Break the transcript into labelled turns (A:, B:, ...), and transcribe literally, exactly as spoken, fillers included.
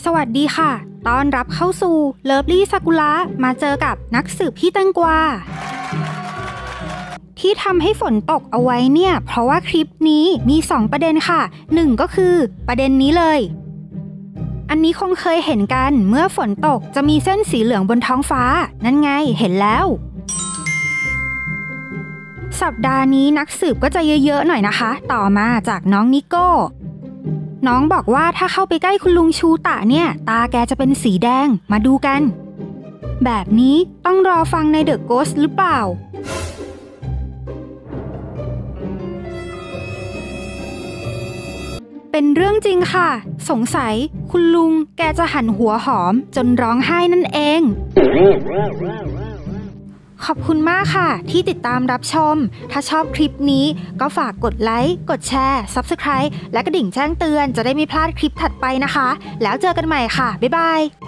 A: วัสดีค่ะต้อนรับเข้าสู่เลิฟลี่ซากุระมาเจอกับนักสืบพี่แตงกวาที่ทำให้ฝนตกเอาไว้เนี่ยเพราะว่าคลิปนี้มีสองประเด็นค่ะหนึ่งก็คือประเด็นนี้เลยอันนี้คงเคยเห็นกันเมื่อฝนตกจะมีเส้นสีเหลืองบนท้องฟ้านั่นไงเห็นแล้วสัปดาห์นี้นักสืบก็จะเยอะๆหน่อยนะคะต่อมาจากน้องนิโก้น้องบอกว่าถ้าเข้าไปใกล้คุณลุงชูตะเนี่ยตาแกจะเป็นสีแดงมาดูกันแบบนี้ต้องรอฟังในเดอะโกสต์หรือเปล่าเป็นเรื่องจริงค่ะสงสัยคุณลุงแกจะหันหัวหอมจนร้องไห้นั่นเองขอบคุณมากค่ะที่ติดตามรับชมถ้าชอบคลิปนี้ก็ฝากกดไลค์กดแชร์ ซับสไครบ์ และกระดิ่งแจ้งเตือนจะได้ไม่พลาดคลิปถัดไปนะคะแล้วเจอกันใหม่ค่ะบ๊ายบาย